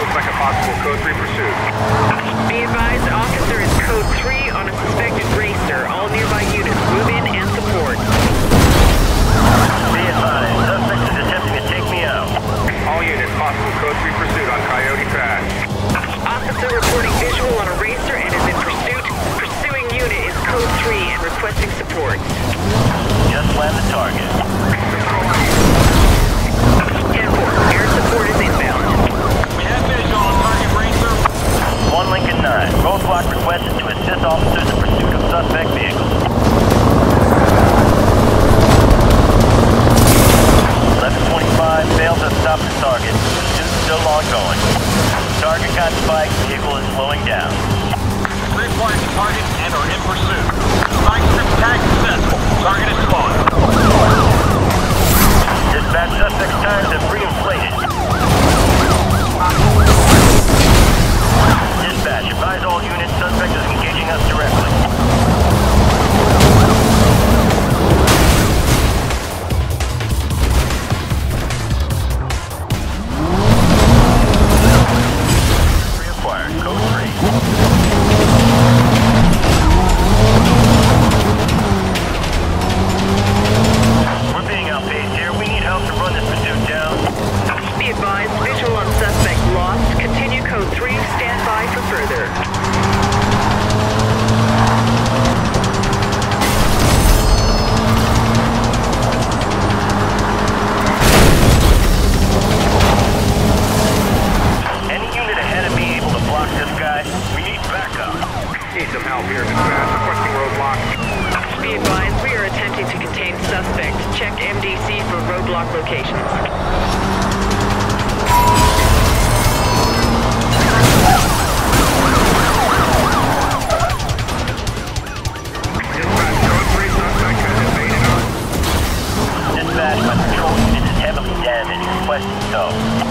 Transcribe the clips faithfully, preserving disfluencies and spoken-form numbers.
Looks like a possible code three pursuit. Be advised, officer is code three on a suspected racer. All nearby units move in and support. Be advised, suspect is attempting to take me out. All units, possible code three pursuit on Coyote Trash. Officer reporting visual on a racer and is in pursuit. Pursuing unit is code three and requesting support. Just land the target. ten four, air support is inbound. We have visual on target racer. one Lincoln nine, roadblock requested to assist officers in pursuit of suspect vehicle. eleven twenty-five, failed to stop the target. Pursuit still ongoing. Target got spiked, vehicle is slowing down. Three flags the target and are in pursuit. Spike strip attack successful. Target is spotted. Dispatch, suspect's tires have re-inflated. Dispatch, advise all units, suspect is engaging us directly. Reacquired, code three. We're being outpaced here. We need help to run this pursuit down. Be advised, visual on suspect lost. Continue code three, stand by for further. Any unit ahead of me able to block this guy? We need backup. Need some help here, dispatch. Requesting roadblock. Be advised, we are attempting to contain suspect. Check M D C for roadblock locations. Dispatch, code three suspect has invaded us. Dispatch, my patrol unit is heavily damaged. Requesting tow.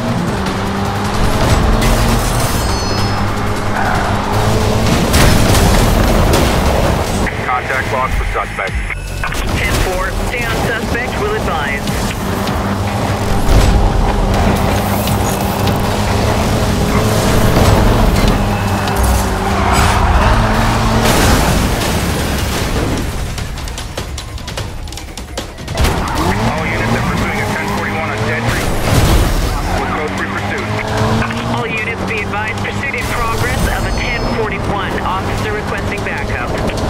Contact lost for suspect. ten four, stay on suspect, will advise. All units are pursuing a ten forty-one on Dead Tree. With code three pursuit. All units be advised, pursuit in progress of a ten forty-one. Officer requesting backup.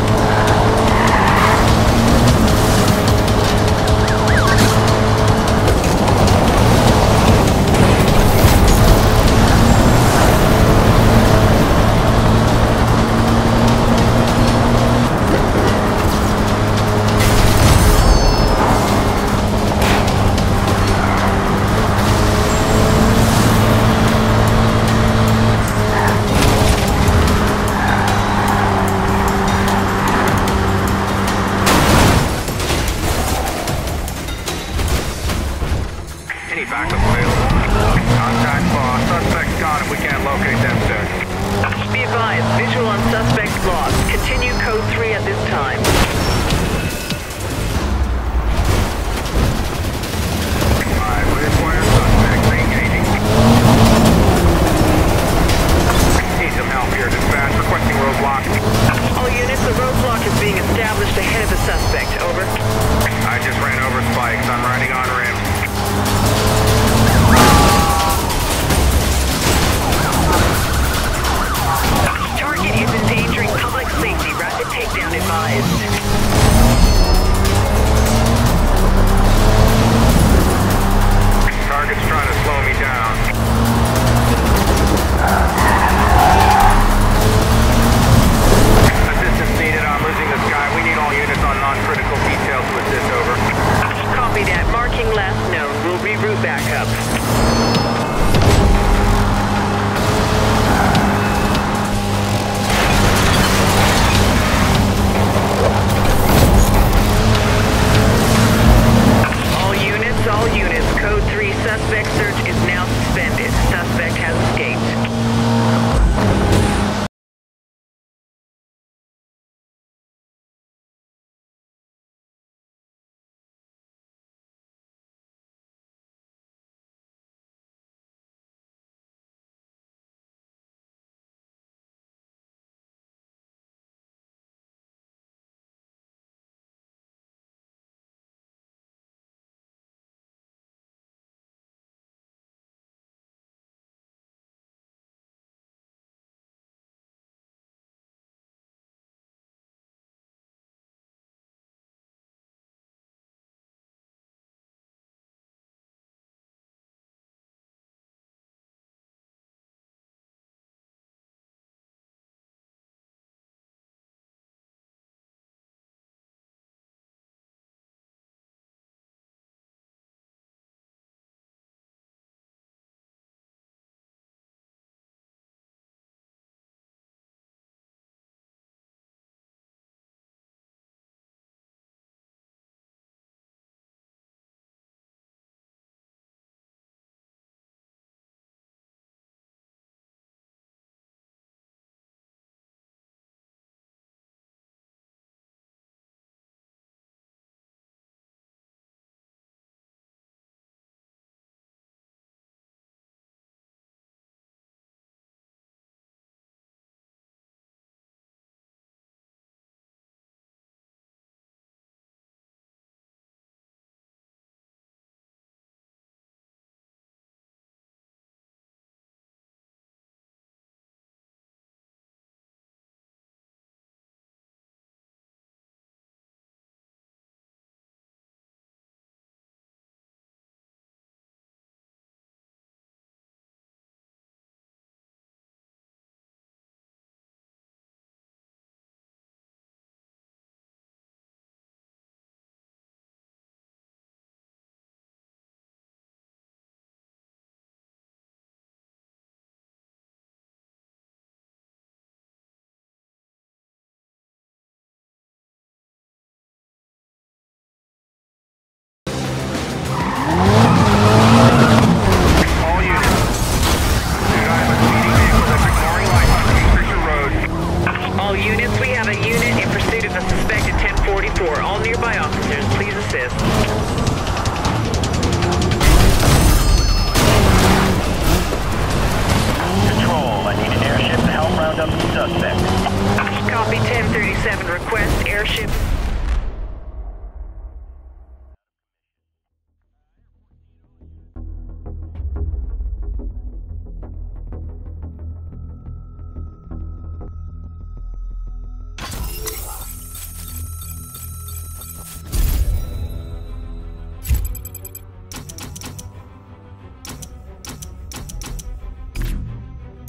Any backup available? Contact lost. Suspect's gone and we can't locate them, sir. Be advised, visual on suspect lost. Continue code three at this time. Five, we acquire suspect. Engaging. Need some help here, dispatch. Requesting roadblock. All units, the roadblock is being established ahead of the suspect. Over. I just ran over spikes. I'm riding on rims. Target is endangering public safety. Rapid takedown advised.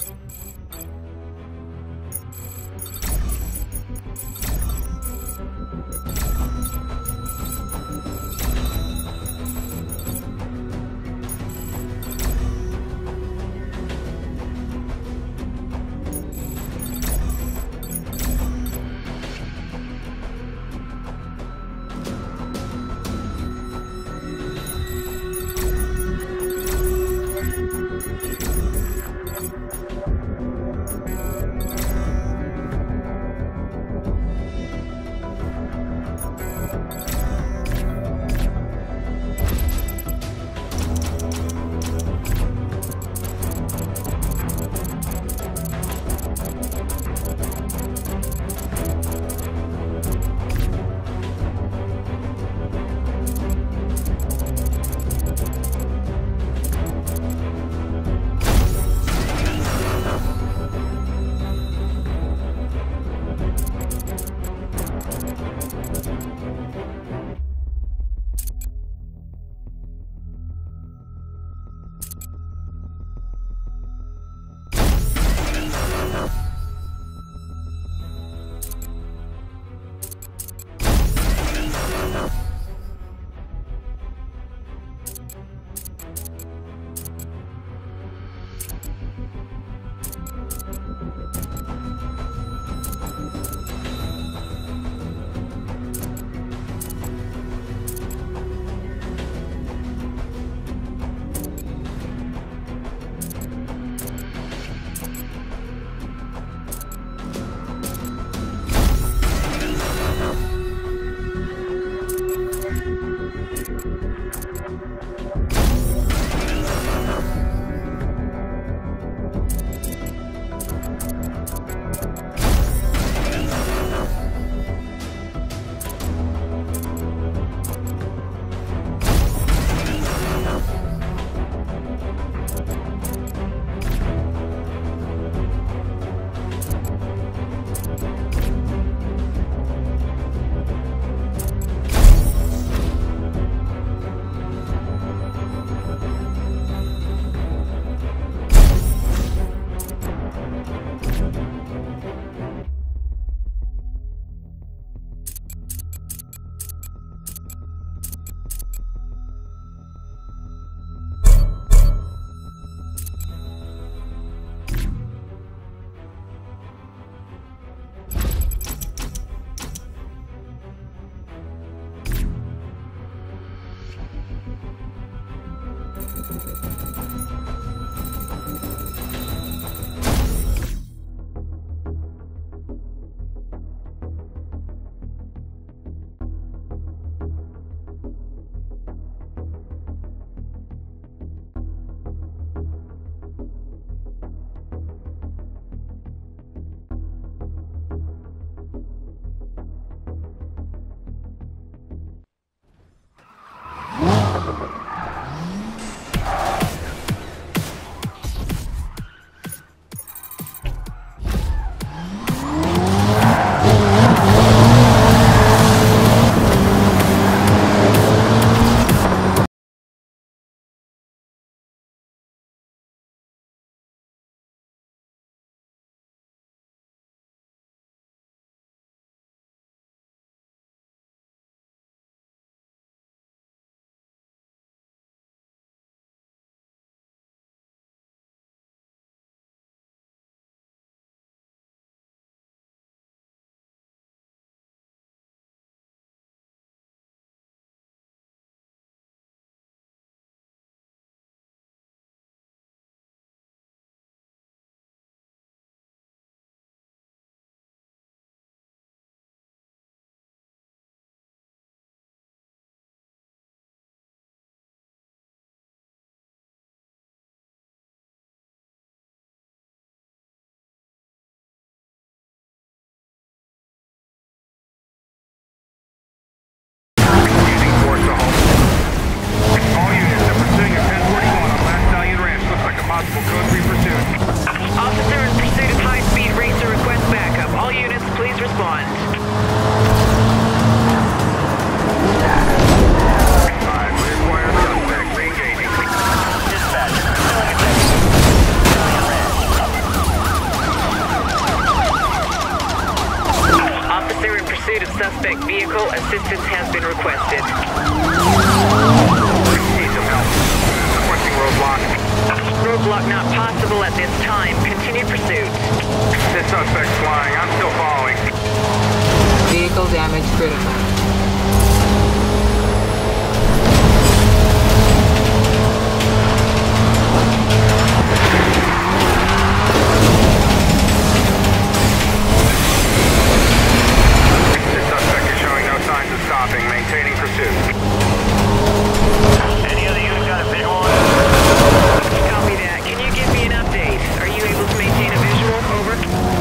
You suspect vehicle. Assistance has been requested. Need some help. Requesting roadblock. Roadblock not possible at this time. Continue pursuit. This suspect's flying. I'm still following. Vehicle damage critical. This suspect is showing no signs of stopping. Maintaining pursuit. Any other unit got a visual on it? Copy that. Can you give me an update? Are you able to maintain a visual? Over.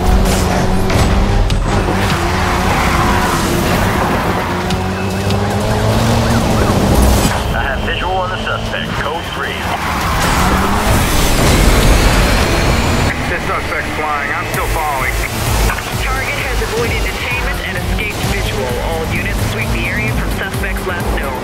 I have visual on the suspect. Code three. This suspect's flying. I'm still following. Target has avoided detainment and escaped visual. All units sweep the area from suspect's last known.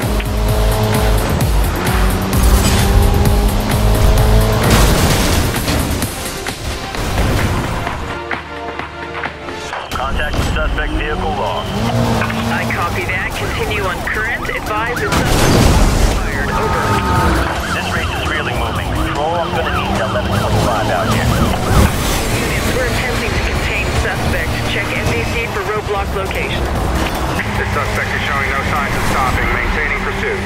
Contact the suspect vehicle lost. I copy that. Continue on current. Advise the suspect fired. Over. This race is really moving. Control, I'm gonna need to eleven double five out here. Units, we're attempting to contain suspect. Check N B C for roadblock location. This suspect is showing no signs of stopping. Maintaining pursuit.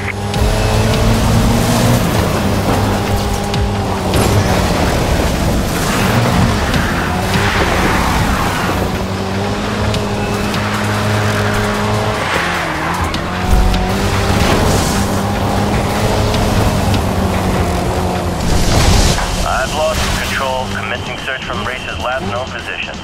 I've lost control. Commencing search from race's last known position.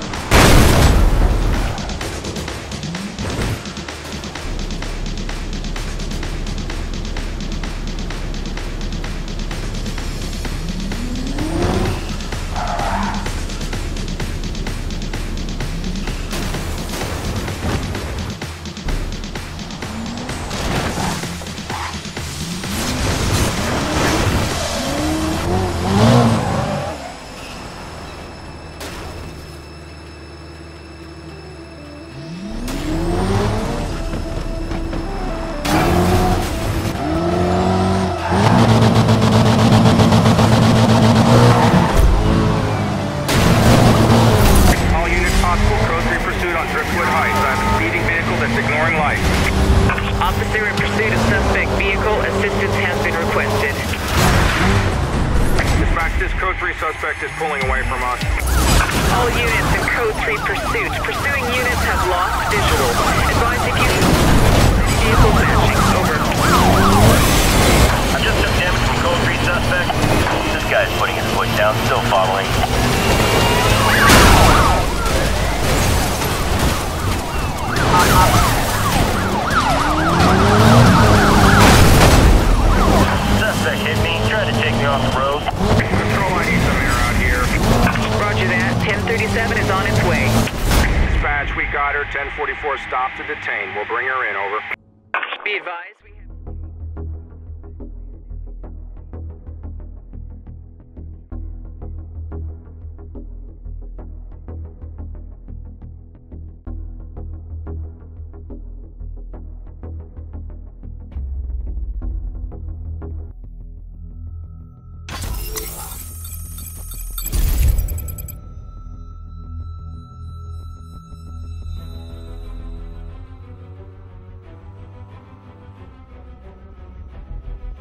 All units possible. Code three pursuit on Driftwood Heights. I have a speeding vehicle that's ignoring lights. Officer in pursuit of suspect vehicle. Assistance has been requested. Dispatch, this Code three suspect is pulling away from us. All units in Code three pursuit. Pursuing units have lost visual. Advise if you vehicle matching. Over. I just took damage from Code three suspect. This guy's putting his foot down, still following. Suspect hit me, tried to take me off the road. Control, I need some air out here. Roger that. ten thirty-seven is on its way. Dispatch, we got her. ten forty-four stop to detain. We'll bring her in. Over. Be advised.